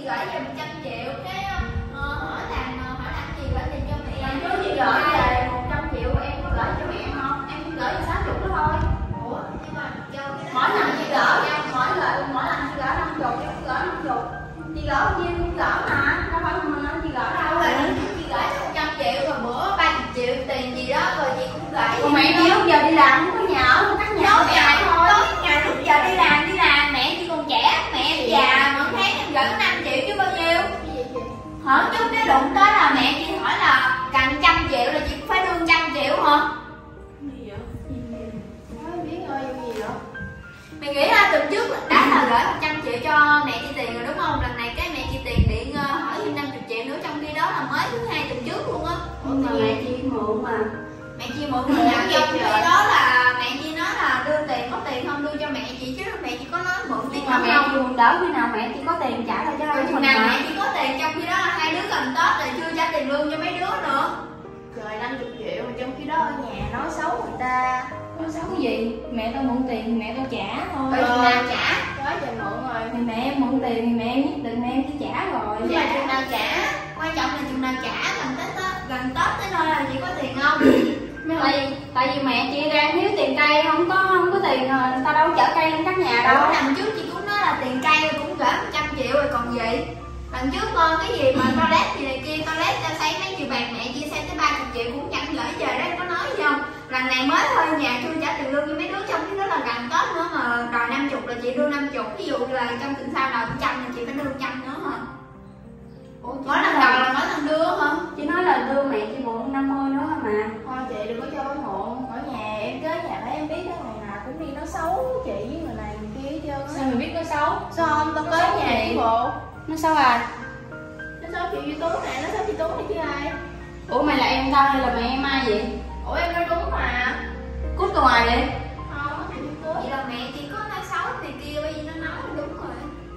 gửi về 100 triệu cái hỏi làm gì gửi tiền cho mẹ. Lần trước chị gửi về 100 triệu em có gửi cho mẹ không? Em chỉ gửi 60 đó thôi. Ủa nhưng mà Mỗi lần chị gửi em mỗi lần chị gửi 50 em gửi 50. Chị gửi bao nhiêu cũng gửi mà, đâu phải mình nói chị gửi đâu. chị gửi 100 triệu rồi bữa 30 triệu tiền gì đó rồi chị cũng gửi. Còn mẹ chị lúc giờ đi làm không có nhà ở, cắt nhà tối ngày thôi. Tối ngày lúc giờ đi làm mẹ chị còn trẻ, mẹ già mỗi tháng em gửi 5 triệu chứ bao nhiêu. Hỏi chút cái đụng tới là mẹ chị hỏi là cần 100 triệu là chị cũng phải đưa 100 triệu hả? Gì vậy? Nói biết ơi gì vậy? Mày nghĩ là tuần trước đã là gửi 100 triệu cho mẹ chị tiền rồi đúng không? Lần này cái mẹ chị tiền điện hỏi thêm 50 triệu nữa, trong khi đó là mới thứ hai tuần trước luôn á. Nhưng mà mẹ chị mượn mà. Mẹ chị mượn tiền trong khi đó là mẹ chị nói là đưa tiền, có tiền không đưa cho mẹ chị chứ mẹ chị có nói mượn tiền mà không? mẹ chị mượn đỡ khi nào mẹ chị có tiền trả lại cho hai đứa mình mà mà. mẹ chị có tiền trong khi đó là hai đứa gần Tết rồi chưa trả tiền lương cho mấy đứa nữa. Trời 50 triệu mà trong khi đó ở nhà nói xấu người ta. Nói xấu cái gì? Mẹ tao mượn tiền thì mẹ tao trả thôi. Rồi chừng nào trả? Quá trời mượn rồi. Thì mẹ em mượn tiền thì mẹ em nhất định mẹ em sẽ trả rồi. Nhưng mà chừng nào trả? Quan trọng là chừng nào trả, gần Tết tới nơi là chị có tiền không? Tại vì mẹ chị đang thiếu tiền cây, không có tiền rồi người ta đâu chở cây lên các nhà đâu. Lần trước chị cũng nói là tiền cây cũng gửi 100 triệu rồi còn gì. Lần trước cái gì mà toilet gì này kia, toilet cho xây mấy triệu bạc mẹ chia xây tới 30 triệu cũng chẳng gửi về đó, em có nói gì không? Lần này mới thôi nhà chưa trả tiền lương cho mấy đứa, trong cái đó là gần Tết nữa mà đòi 50 là chị đưa 50, ví dụ là trong tuần sau nào 100 là chị phải đưa 100 nữa hả? Mỗi lần đầu là mỗi lần đưa hả? Chị nói là đưa mẹ chị mượn 50 nữa mà. Thôi chị đừng có cho mượn. Ở nhà em tới nhà thấy em biết đó, ngày nào cũng đi nói xấu chị với người này người kia hết trơn. Sao mày biết nói xấu? Sao không? Tao tới nhà chị bộ. Nói xấu à? Nói xấu chị Duy Tú nè, nói xấu chị Tú này chứ ai? Ủa mày là em tao hay là mẹ em ai vậy? Ủa em nói đúng mà. Cút ra ngoài đi. Không, vậy là mẹ chị có nói xấu này kia bởi vì nó nói là đúng rồi.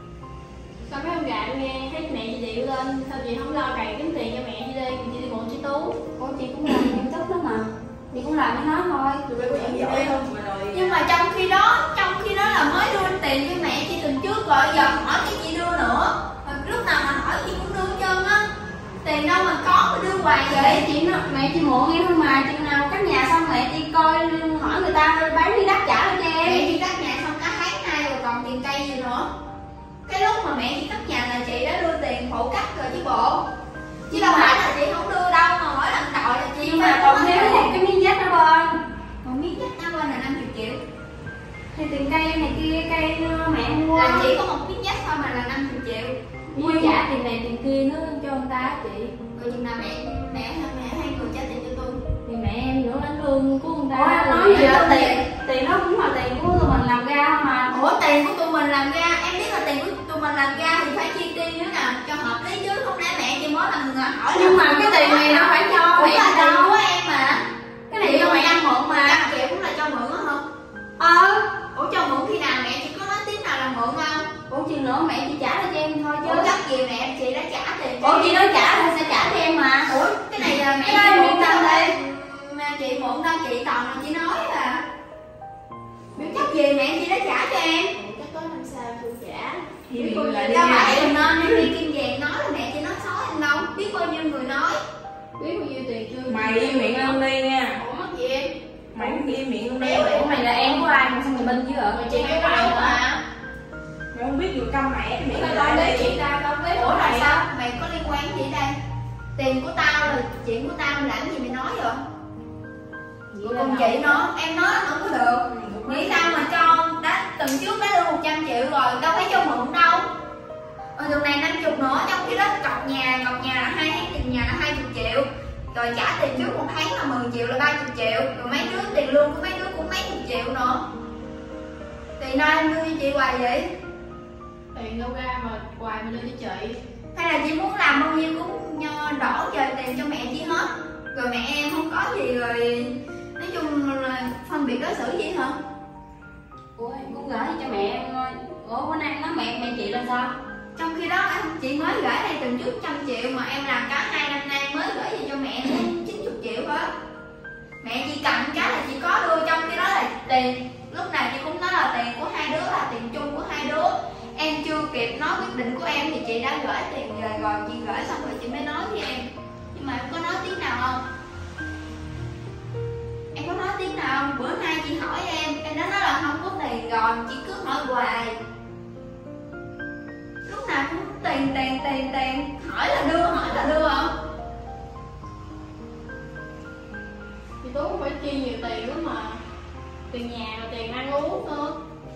Sao mấy ông gà nghe thấy mẹ chị điệu lên, sao chị không lo cày kiếm tiền cho mẹ chị đi, chị đi mượn chị Tú. Ủa chị cũng làm nghiêm túc lắm mà. Chị cũng làm với nó thôi. Tụi bay có chuyện giỏi không mà rồi. Nhưng mà trong khi đó là mới đưa tiền cho mẹ chị tuần trước rồi, giờ hỏi cái chị đưa nữa. Mà lúc nào mà hỏi chị cũng đưa hết trơn á. Tiền đâu mà có đưa hoài vậy. Mẹ chị mượn em thôi mà, chừng nào cắt nhà xong mẹ chị coi hỏi người ta bán đi đất trả lại cho em. Mẹ chị cắt nhà xong cả tháng nay rồi còn tiền cây gì nữa. Cái lúc mà mẹ chị cắt nhà là chị đã đưa tiền phụ cắt rồi chứ bộ. Chứ đâu phải là chị không đưa đâu mà mỗi lần đòi là chị. Nhưng mà còn thiếu một cái miếng dách đó bên. Một miếng dách nó bên là 50 triệu. Thì tiền cây này kia, cây mẹ mua. Là chỉ có một miếng dách thôi mà là 50 triệu. Mua trả tiền này tiền kia nữa cho người ta chị. Rồi chừng nào mẹ hai người trả tiền cho tôi. Thì mẹ em nữa lãnh lương của người ta. Ủa nói gì vậy? Tiền đó cũng là tiền của tụi mình làm ra không mà. Ủa tiền của tụi mình làm ra, em biết là tiền của tụi mình làm ra thì phải chi tiêu như nào cho hợp lý chứ, không lẽ mẹ chị mỗi lần hỏi. Nhưng mà cái tiền này nó phải cho cũng mẹ là tiền đâu. của em mà. Cái này cho mẹ ăn mượn mà. 100 triệu cũng là cho mượn á hả? Ủa cho mượn khi nào mẹ chị có nói tiếng nào là mượn không? Ủa chừng nữa mẹ chị trả lại cho em thôi chứ. Ủa chắc gì mẹ chị đã trả tiền cho Ủa chị nói trả thì sẽ trả cho em mà. Ủa cái này là mẹ chị mượn đâu đây? Mẹ chị mượn đâu, chị toàn là chị nói à. Biết chắc gì mẹ chị đã trả cho em. Chắc có năm sao chưa trả. Biết bao nhiêu đâu mà em nên em đi Kim Vàng nói là mẹ chị nói xấu em đâu. Biết bao nhiêu người nói. Biết bao nhiêu tiền chưa. Mày im miệng luôn đi nha. Ủa mất gì em? Mày cũng im miệng luôn đi. Ủa mày là em của ai mà sao mày bên dưới ở? Chị nói đâu mà. Mày không biết vừa câm mẹ cái miệng Tao lại biết đi. chị ta, tao biết. Ủa là sao? Mày có liên quan gì đây? Tiền của tao là chuyện của tao, làm gì mày nói rồi? Còn chị nó, em nói không có được. Nghĩ tao mà cho, tuần trước đã đưa 100 triệu rồi, đâu phải cho mượn đâu. Rồi tuần này 50 nữa, trong khi đó cọc nhà là 2 tháng tiền nhà là 20 triệu. Rồi trả tiền trước 1 tháng là 10 triệu là 30 triệu. Rồi mấy đứa tiền lương của mấy đứa cũng mấy chục triệu nữa. Tiền đâu em đưa cho chị hoài vậy? Tiền đâu ra mà hoài mà đưa cho chị. Hay là chị muốn làm bao nhiêu cũng đổ về tiền cho mẹ chị hết. Rồi mẹ em không có gì rồi. Nói chung là phân biệt đối xử gì hả? Ủa em cũng gửi cho mẹ em. Ủa bữa nay nói mẹ chị là sao? Trong khi đó chị mới gửi đây tuần trước 100 triệu mà em làm cả 2 năm nay mới gửi về cho mẹ em 90 triệu hết. Mẹ chị cầm cái là chị có đưa, trong khi đó là tiền lúc nào chị cũng nói là tiền của hai đứa là tiền chung của hai đứa. Em chưa kịp nói quyết định của em thì chị đã gửi tiền về rồi, chị gửi xong rồi chị mới nói với em. Nhưng mà em có nói tiếng nào không? Em có nói tiếng nào không? Bữa nay chị hỏi em đã nói là không có tiền rồi, chị cứ hỏi hoài. Lúc nào cũng tiền, hỏi là đưa không? Chị Tú cũng phải chi nhiều tiền lắm mà. Tiền nhà và tiền ăn uống nữa.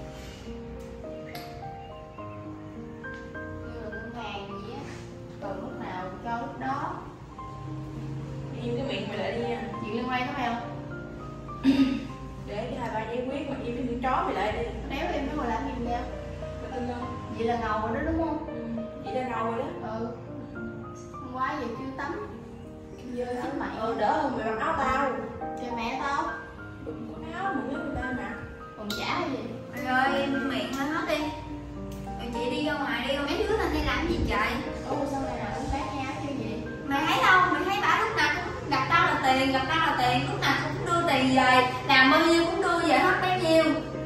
Như là con vàng gì á, từ lúc nào cho lúc đó. Im cái miệng mày lại đi nha. Chuyện liên quan tới mày không? Để cái 2-3 giấy quyết mà im cái miệng chó mày lại đi. Nếu em nói ngồi làm gì vậy? Mày tin không? Vậy là ngầu rồi đó đúng không? Chị đã ngầu rồi đó. Hôm qua giờ chưa tắm. Dơ lắm mày. Đỡ hơn mày mặc áo tao. Cho mẹ tao. Đừng có áo mà nhớ người ta mặc. Còn trả cái gì? Trời ơi, em miệng hơi hết đi. Rồi chị đi ra ngoài đi, mấy đứa lên đây làm gì trời? Ủa sao mày nào cũng bán nhau chứ gì? Mày thấy đâu, mày thấy bả lúc nào cũng gặp tao là tiền, lúc nào cũng đưa tiền về, làm bao nhiêu cũng đưa về hết bấy nhiêu.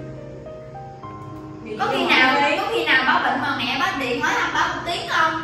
Có khi nào bả bệnh mà mẹ bả điện nói thăm bả một tiếng không?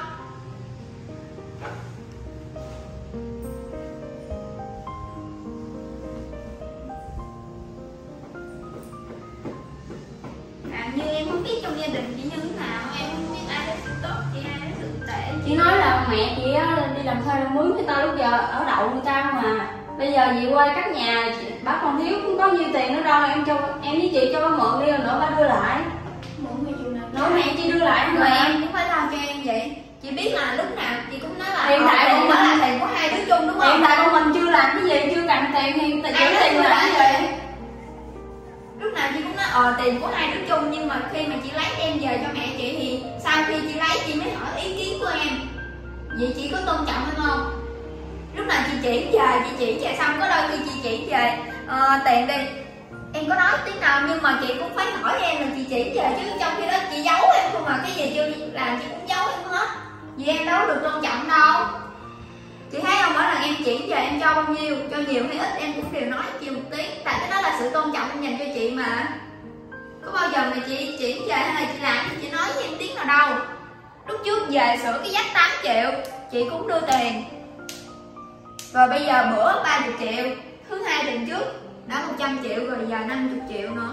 Làm như em không biết trong gia đình chị như thế nào, em không biết ai đối xử tốt chị, ai đối xử tệ Chị nói là mẹ chị đi làm thuê làm mướn người ta lúc giờ ở đậu người ta mà. Bây giờ chị quay cắt nhà, bác còn thiếu cũng có nhiêu tiền nữa đâu, em với chị cho bác mượn đi rồi nữa bác đưa lại. mượn hay chịu nào? Nói mẹ chị đưa lại Mà mà. em cũng phải lo cho em vậy. Chị biết là lúc nào chị cũng nói là Hiện tại tiền của đó mình- là tiền của hai đứa chung đúng không? Hiện tại con mình chưa làm cái gì, chưa cầm tiền thì Ai giữ nói tiền chưa làm làm cái gì? gì? Lúc nào chị cũng nói tiền của hai đứa chung, nhưng mà khi mà chị lấy em về cho mẹ chị thì sau khi chị lấy chị mới hỏi ý kiến của em. Vậy chị có tôn trọng em không? Lúc nào chị chỉ về xong có đôi khi chị chỉ về tiền đi, em có nói tiếng nào nhưng mà chị cũng phải hỏi em là chị chỉ về, chứ trong khi đó chị giấu em không, mà cái gì chưa làm chị cũng giấu em hết. Vì em đâu được tôn trọng đâu. Chị thấy không, mỗi lần em chỉ về em cho bao nhiêu, cho nhiều hay ít em cũng đều nói chị một tiếng, tại cái đó là sự tôn trọng em dành cho chị mà. Có bao giờ mà chị chỉ về hay là chị làm thì chị nói với em tiếng nào đâu. Lúc trước về sửa cái dách 8 triệu chị cũng đưa tiền, rồi bây giờ bữa 30 triệu, thứ hai tuần trước đã 100 triệu rồi, giờ 50 triệu nữa.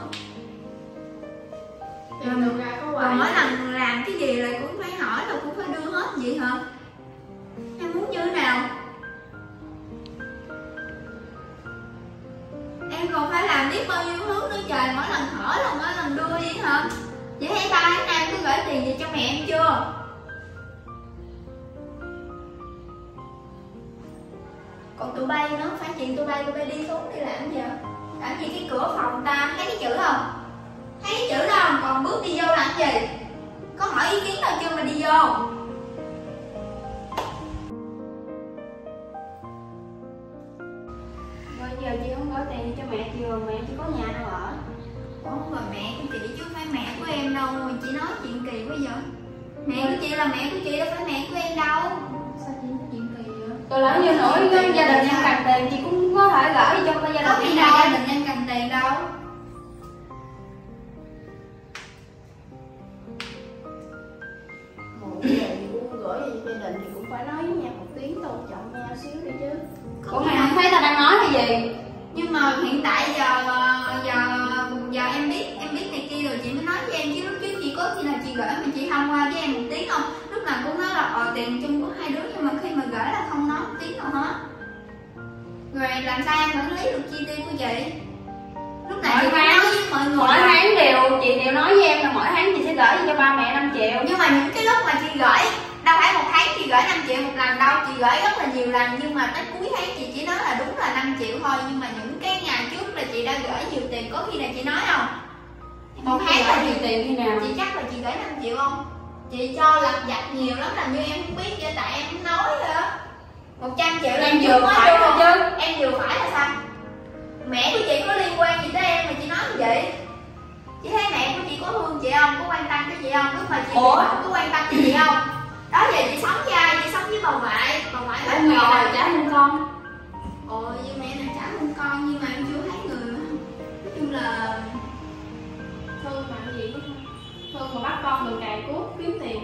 Tiền đâu ra có Rồi hoài. mỗi lần làm cái gì là cũng phải hỏi, là cũng phải đưa hết vậy hả? Em muốn như thế nào? Em còn phải làm biết bao nhiêu thứ nữa trời, mỗi lần hỏi là mỗi lần đưa vậy hả? Vậy hay 3 tháng nay có gửi tiền về cho mẹ em chưa? Còn tụi bay nữa, phải chuyện tụi bay đi xuống đi làm gì vậy? Làm gì cái cửa phòng ta, thấy cái chữ không? Thấy cái chữ đó không? Còn bước đi vô làm gì? Có hỏi ý kiến đâu chưa mà đi vô? Bây giờ chị không gửi tiền cho mẹ chị rồi, mẹ chị có nhà đâu ở. Ủa rồi mẹ của chị chứ phải mẹ của em đâu mà chị nói chuyện kỳ quá vậy? Mẹ của chị là mẹ của chị, đâu phải mẹ của em đâu. Sao chị nói chuyện kỳ vậy? Tôi lỡ như nổi cái gia đình em cần tiền chị cũng có thể gửi cho gia Có đình khi em nào gia thôi. đình em cần tiền đâu. Một giờ thì cũng gửi về gia đình thì cũng phải nói với nhau một tiếng tôn trọng nhau xíu đi chứ. Ủa mày không thấy tao đang nói hay gì? Nhưng mà hiện tại giờ em biết này kia rồi chị mới nói với em, chứ lúc trước chị có khi nào chị gửi mà chị thông qua với em một tiếng không? Lúc nào cũng nói là tiền chung của hai đứa, nhưng mà khi mà gửi là không nói một tiếng nào hết. Rồi làm sao em quản lý được chi tiêu của chị? Lúc nào Mỗi chị cũng tháng- nói với mọi người. Mỗi tháng chị đều nói với em là mỗi tháng chị sẽ gửi cho ba mẹ 5 triệu. Nhưng mà những cái lúc mà chị gửi, đâu phải một tháng chị gửi 5 triệu một lần đâu, chị gửi rất là nhiều lần, nhưng mà tới cuối tháng chị chỉ nói là đúng là 5 triệu thôi. Nhưng mà những cái ngày trước là chị đã gửi nhiều tiền, có khi nào chị nói không? Một tháng là nhiều tiền khi nào? chị chắc là chị gửi 5 triệu không? Chị cho lặt vặt nhiều lắm, là như em không biết vậy, tại em không nói rồi đó. 100 triệu là Em chưa vừa nói phải vô. thôi chứ. Em vừa phải là sao? Mẹ của chị có liên quan gì tới em mà chị nói như vậy? Chị thấy mẹ của chị có thương chị không? Có quan tâm tới chị không? Lúc mà chị Ủa? có quan tâm tới chị không? Đó giờ chị sống với ai? Chị sống với bà ngoại hết Ông mẹ nào rồi. trả hơn con? Ồ, với mẹ này trả hơn con, nhưng mà em chưa thấy người. Nói chung là Thương mà cái gì? Thương mà bắt con mình cày cuốc kiếm tiền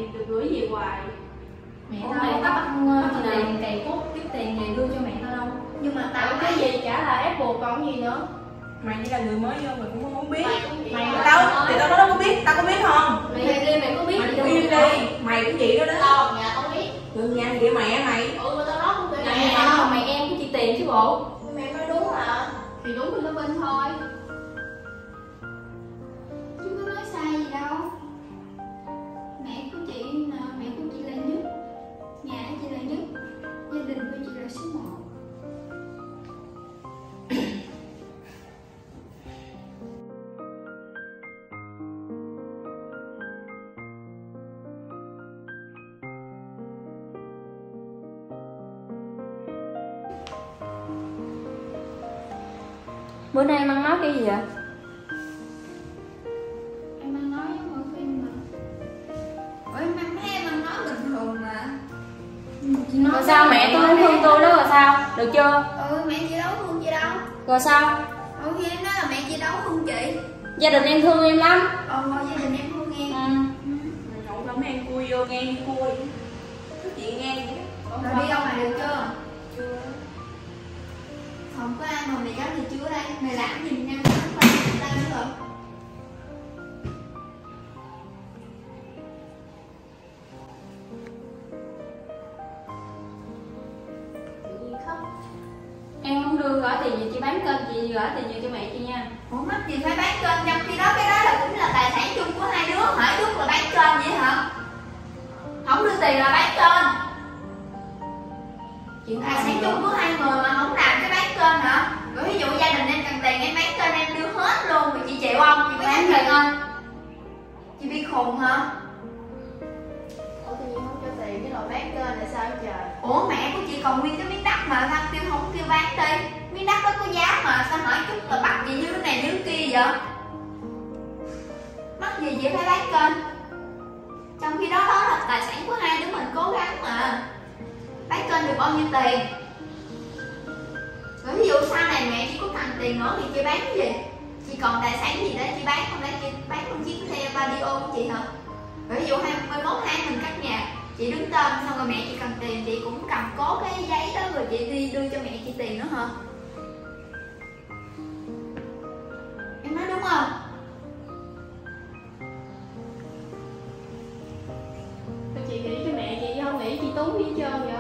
hoài. Mẹ Ủa, tao mẹ có bắt tiền cày cuốc kiếm tiền về đưa cho mẹ tao đâu. Nhưng mà tao Cái gì trả lại ép buộc còn gì nữa. Mày như là người mới vô mày cũng không muốn biết. Mày Đâu, thì tao có đâu có biết, tao có biết không? Mày đi mày có biết Mày gì cũng đâu im đi, mày cũng vậy đó đó. tao nhà tao biết. Đừng nhanh vậy mẹ mày. Mà tao nói không được. mẹ tao mày em của chị tiền chứ bộ. Mẹ nói đúng à. Thì đúng thì nó bên thôi. chứ có nói sai gì đâu. Mẹ của chị là nhất, nhà chị là nhất, gia đình của chị là số 1. Bữa nay em ăn nói cái gì vậy? Em ăn nói giống ở phim mà. Ủa em thấy em ăn nói bình thường mà. Chị nói Rồi sao mẹ tôi không thương tôi đó rồi sao? Được chưa? mẹ chị đâu có thương chị đâu. Rồi sao? Khi em nói là mẹ chị đâu có thương chị. Gia đình em thương em lắm. Gia đình em thương em. Mày nhậu lắm em cui vô nghe đi cui. Cái chuyện nghe vậy đó. Rồi đi đâu mà được chưa? Chưa. Không có ai mà mày dám đi chưa đây. Mày làm gì nha, không phải người ta nữa rồi. Tự nhiên khóc. Em không đưa gửi tiền gì chị bán kênh chị gửi tiền gì cho mẹ chị nha. Ủa mắc gì phải bán kênh, trong khi đó cái đó là cũng là tài sản chung của hai đứa. Hỏi đứa là bán kênh vậy hả? Không đưa tiền là bán kênh. Chuyện Tài sản chung của hai người mà không làm cái bán kênh hả? Rồi ví dụ gia đình em cần tiền em bán kênh em đưa hết luôn rồi chị chịu không? Chị bán tiền không? Chị bị khùng hả? Ủa tự nhiên không cho tiền cái rồi bán kênh là sao trời? Ủa mẹ của chị còn nguyên cái miếng đất mà thằng kêu không kêu bán đi. Miếng đất đó có giá mà sao hỏi chút là bắt chị như thế này như thế kia vậy? Mắc gì chị phải bán kênh? Trong khi đó đó là tài sản của hai đứa mình cố gắng mà. Bán kênh được bao nhiêu tiền? Rồi ví dụ sau này mẹ chỉ có cần tiền nữa thì chị bán cái gì? Chị còn tài sản gì để chị bán không? Để chị bán con chiếc xe Vario của chị hả? Rồi ví dụ 21 tháng mình cắt nhà, chị đứng tên xong rồi mẹ chị cần tiền chị cũng cầm cố cái giấy đó rồi chị đi đưa cho mẹ chị tiền nữa hả? Em nói đúng không? Rồi chị nghĩ cho mẹ chị không nghĩ chị tốn gì hết trơn vậy?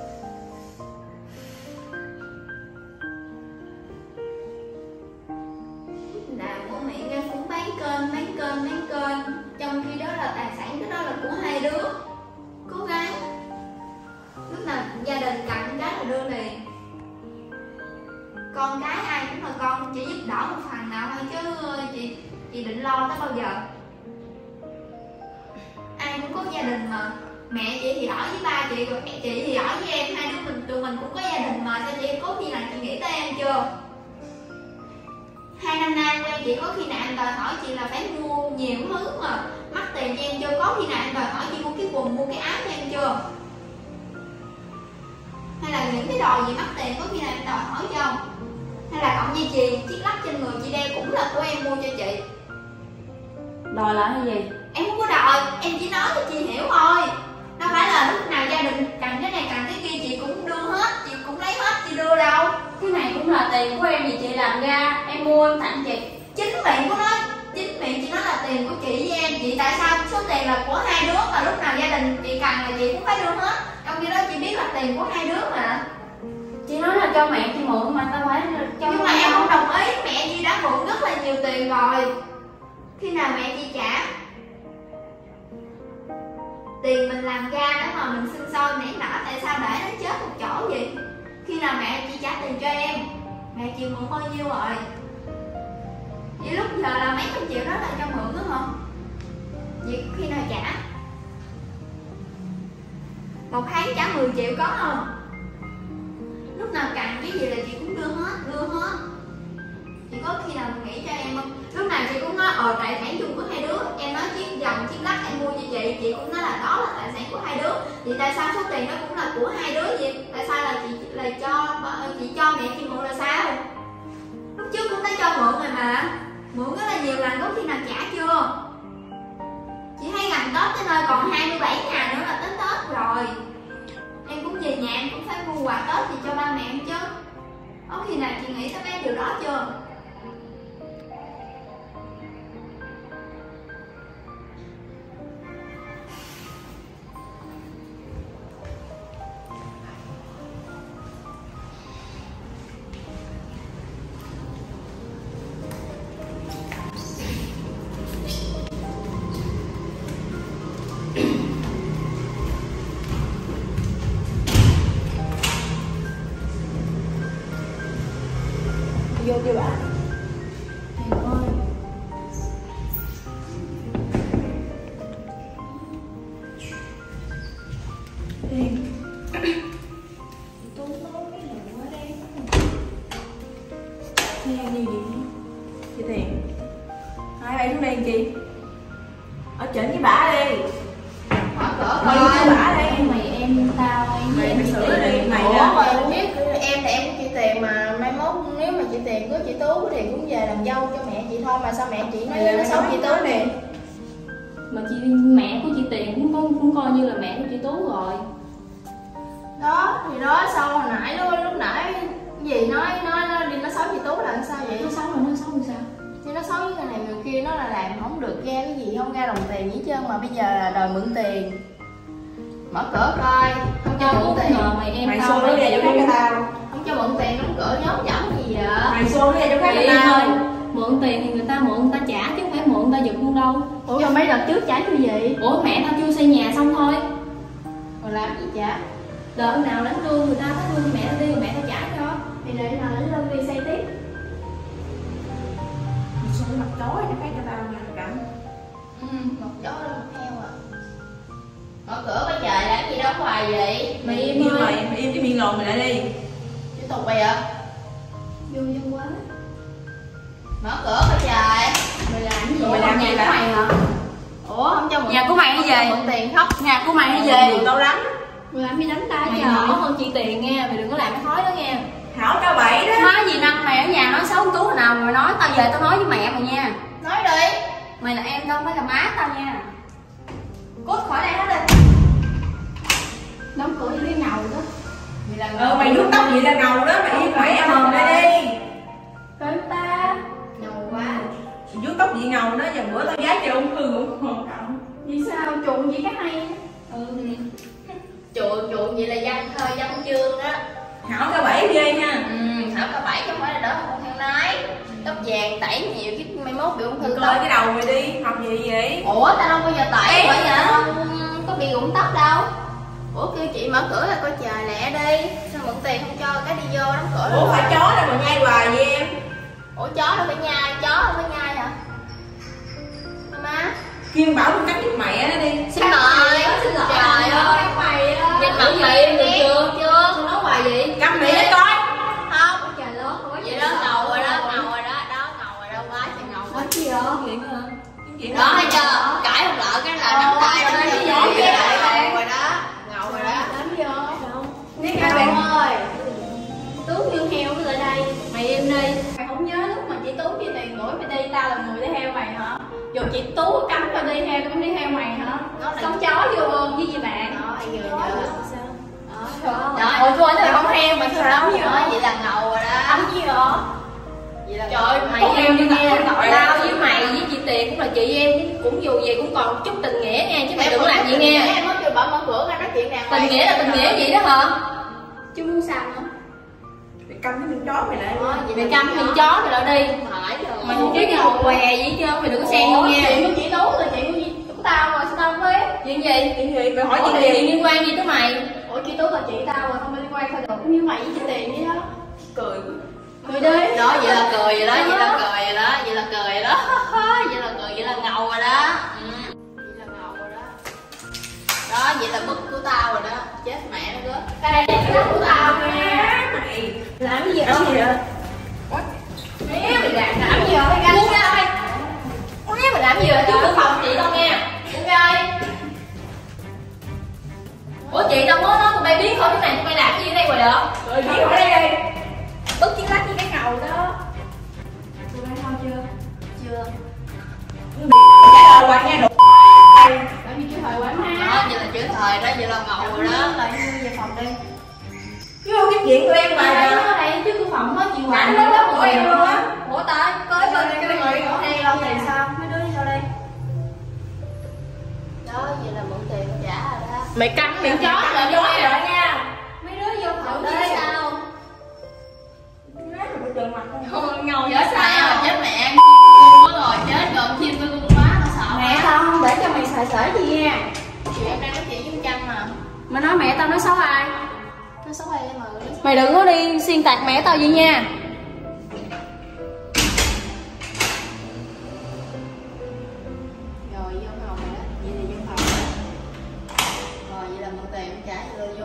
Nào của mẹ ra cũng bán kênh. Trong khi đó là tài sản cái đó là của hai đứa. Cố gắng. Lúc nào gia đình cần cái là đưa liền. Con cái ai cũng là con, chỉ giúp đỡ một phần nào thôi chứ chị định lo tới bao giờ? Ai cũng có gia đình mà. Mẹ chị thì ở với ba chị, rồi mẹ chị thì ở với em, hai đứa tụi mình cũng có gia đình mà. Sao chị có khi nào chị nghĩ tới em chưa? 2 năm nay quen chị có khi nào em đòi hỏi chị là phải mua nhiều thứ mà mắc tiền cho em chưa? Có khi nào em đòi hỏi chị mua cái quần, mua cái áo cho em chưa? Hay là những cái đồ gì mắc tiền có khi nào em đòi hỏi cho không? Hay là cọng dây chuyền, chiếc lắc trên người chị đeo cũng là của em mua cho chị? Đòi lại hay gì? Em không có đòi, em chỉ nói cho chị hiểu thôi. Đâu phải là lúc nào gia đình cần cái này cần cái kia chị cũng đưa hết, chị cũng lấy hết chị đưa đâu. Cái này cũng là tiền của em vì chị làm ra, em mua em tặng chị. Chính miệng chị nói là tiền của chị với em. Chị tại sao số tiền là của hai đứa mà lúc nào gia đình chị cần là chị cũng phải đưa hết? Trong khi đó chị biết là tiền của hai đứa mà. Chị nói là cho mẹ chị mượn mà tao phải cho. Nhưng mà em không đồng ý, mẹ chị đã mượn rất là nhiều tiền rồi. Khi nào mẹ chị trả? Tiền mình làm ra đó mà mình sinh sôi nảy nở, tại sao để nó chết một chỗ vậy? Khi nào mẹ chị trả tiền cho em? Mẹ chị mượn bao nhiêu rồi? Vậy lúc giờ là mấy trăm triệu đó là cho mượn đó hả? Vậy khi nào trả? Một tháng trả 10 triệu có không? Lúc nào cần cái gì là chị cũng đưa hết. Chị có khi nào nghĩ cho em không? Lúc nào chị cũng nói tài sản chung của hai đứa. Em nói chiếc vòng, chiếc lắc em mua cho chị cũng nói là đó là tài sản của hai đứa. Thì tại sao số tiền đó cũng là của hai đứa vậy? Tại sao là chị cho mẹ chị mượn là sao? Lúc trước cũng đã cho mượn rồi mà. Mượn rất là nhiều lần, có khi nào trả chưa? Chị thấy gần Tết tới nơi còn 27 ngày nữa là quà Tết thì cho ba mẹ em chứ. Có khi nào chị nghĩ tới mấy điều đó chưa? Vô chưa bà? Em ơi, Tiền tôi nói cái lời quá đen. Nghe như gì? Chị Tiền, hai bạn xuống đây chị. Ở trển với bả đi. Mở cửa Mày coi. với bả đi. em tao Mày phải sửa đi, mày Ủa, đó. mày không biết em là em của chị Tiền mà mai mốt nếu mà chị Tiền có chị Tú thì cũng về làm dâu cho mẹ chị thôi, mà sao mẹ chị nói nó xấu chị Tú nè. Mà mẹ của chị Tiền cũng coi như là mẹ của chị Tú rồi. Đó thì đó, sao hồi nãy lúc nãy gì nói đi nó xấu chị Tú là sao vậy? Nó xấu rồi sao? Thì nó xấu với người này người kia, nó là làm không được ra cái gì, không ra đồng tiền gì hết trơn, mà bây giờ là đòi mượn tiền. Mở cửa coi, không cho mượn tiền. Mày em Mày tao xô nó ra chỗ khác cho tao. Không cho mượn tiền, đóng cửa nhóm dẫn gì vậy? Mày xô nó ra chỗ khác cho Mày tao. ơi, mượn tiền thì người ta mượn người ta trả chứ không phải mượn người ta giật luôn đâu. Ủa rồi mấy đợt trước trả như vậy? Ủa mẹ tao chưa xây nhà xong thôi. Rồi làm gì trả? Đợt nào đánh lương người ta đánh lương mẹ tao đi rồi mẹ tao trả cho. Thì để nào lấy lương đi xây tiếp. Mày xô cái mặt chó ra chỗ khác cho tao nha, Cảnh. Một chó đó một heo à. Mở cửa coi trời, làm gì đâu hoài vậy? Mày Im im ơi. mày im cái miệng lồn mày lại đi. Tiếp tục vậy ạ? Vô dân quá. Mở cửa coi trời. Mày làm gì? Mày làm gì nhà của vậy? mày hả? Ủa không cho mượn. Nhà của mày hay gì? Mượn tiền khóc. Nhà của mày hay gì? Tao đánh. Mày làm gì đánh ta Mày trời? nhỏ Hơn chị Tiền nghe, mày đừng có làm cái thói đó nghe. Hảo cao bậy đó. Nói gì năm mày ở nhà nói xấu con Tú hồi nào mày nói tao về tao nói với mẹ mày nha. Nói đi. Mày là em tao, mới là má tao nha. Cút khỏi đây hết đi. Đóng cửa như cái ngầu đó. Vậy là Mày vuốt tóc vậy là ngầu đó, mày im mày em hồn lại đi. Coi ta. Ngầu quá. Mày vuốt tóc vậy ngầu đó, giờ bữa tao giá cho ung thư cũng còn cộng. Vì sao chuộng gì cái hay? Chuộng vậy là văn thơ văn chương đó. Hảo cao bậy ghê nha. Hảo có 7 chứ không phải là đó là con heo nái. Tóc vàng tẩy nhiều chứ mai mốt bị ung thư Mày tóc. coi cái đầu mày đi, học gì vậy? Ủa tao đâu bao giờ tẩy bởi vậy không có bị rụng tóc đâu. Ủa kêu chị mở cửa là coi trời lẹ đi. Sao mượn tiền không cho cái đi vô đóng cửa Ủa phải chó đâu mà nhai hoài vậy em? Ủa chó đâu phải nhai, chó đâu phải nhai hả? Má. Kim bảo con cắt giúp mẹ nó đi. Xin lỗi, xin lỗi. Trời ơi, mày á. Nhìn mặt mày em được chưa? Chưa. Tôi nói hoài gì? Câm miệng nó coi. Không. Trời lớn quá. Vậy đó ngầu rồi đó, ngầu rồi đó, đó ngầu rồi đó, quá trời ngầu. Nói chi vậy? Chuyện hả? Chuyện Đó thấy chưa? Cãi không lỡ cái là nắm tay đó cái cái gì gì vậy? ngầu rồi đó. Ngầu rồi đó. Đánh vô. Biết các bạn ơi. Tướng như heo nó lại đây. Mày im đi. Mày không nhớ lúc mà chị Tú chia tiền gửi mày đi, tao là người đi theo mày hả? Dù chị Tú cấm tao đi theo, tao cũng đi theo mày hả? Sống chó vô ơn với gì bạn. Đó, ai giờ Chó giờ. vô ơn sao? Đó, ôi tôi nói không heo mà sao đóng gì đó, vậy là ngầu rồi đó. Đấm gì hả? Vậy là Trời mày mày em như nghe gọi tao với mày với chị Tiền cũng là chị em, cũng dù gì cũng còn chút tình nghĩa nghe chứ mày đừng có làm gì nghe. Em mới kêu bảo mở cửa ra nói chuyện đàng hoàng. Tình nghĩa là tình nghĩa vậy đó hả? Chứ muốn sao nữa? Mày câm cái miệng chó mày lại. Mày câm miệng chó mày lại đi. Phải rồi. Mày không biết cái hột què gì chứ mày đừng có xen vô nha. Chuyện của chị Tú là chuyện của tao rồi, sao tao không biết? Chuyện gì? Chuyện gì? Mày hỏi Ủa, chuyện gì? liên quan gì tới mày? Ủa chị Tú là chị tao rồi, không liên quan sao được? Cũng như mày với chị Tiền vậy đó. Cười. Cười đi. Đó vậy là cười rồi đó, vậy là cười rồi đó, vậy là cười rồi đó. Vậy là cười, vậy là ngầu rồi đó. Vậy là ngầu rồi đó. Đó, vậy là bức của tao rồi đó. Chết mẹ nó gớt. Cái này là cái của tao nè. Mày. Làm cái gì Làm gì vậy? Mẹ mày làm gì rồi? Cái Muốn ra đây. Mày làm gì rồi? Chứ cửa phòng chị đâu nghe. Cũng ơi. Ủa chị đâu có nói tụi bay biết thôi, cái này tụi bay làm cái gì ở đây rồi vậy? Rồi biết hỏi đây đi. Bức chiếc lách với cái ngầu đó. Tụi bay thôi chưa? Chưa. Trả lời hoài nghe đủ. Làm gì chứ thời quán Đó, má. vậy là chữ thời đó, vậy là ngầu rồi đó. Lại như về phòng đi. Chứ chuyện của em Ai mà. nó đây chứ cái phòng hết chị Hoàng. Nó lớp của em luôn á. Ủa tới coi coi cái người ở đây đâu tiền sao? Mấy đứa đi sao đây? Đó, vậy là mượn tiền trả rồi đó. Mày cắm miệng chó rồi vô rồi nha. Mấy đứa vô thử Chứ đi. sao? Không ngồi Chết sao? Chết mẹ. Có rồi chết trộm chim tôi cũng quá tao sợ. Mẹ tao không để cho mày xài sởi gì nha. Chị em đang nói chuyện với con Trâm mà. Mày nói mẹ tao nói xấu ai? Nó xấu hay mà. Mày đừng có đi xuyên tạc mẹ tao vậy nha. Rồi vô phòng rồi đó. Vậy thì vô phòng rồi. Rồi vậy là mượn tiền trả cho tôi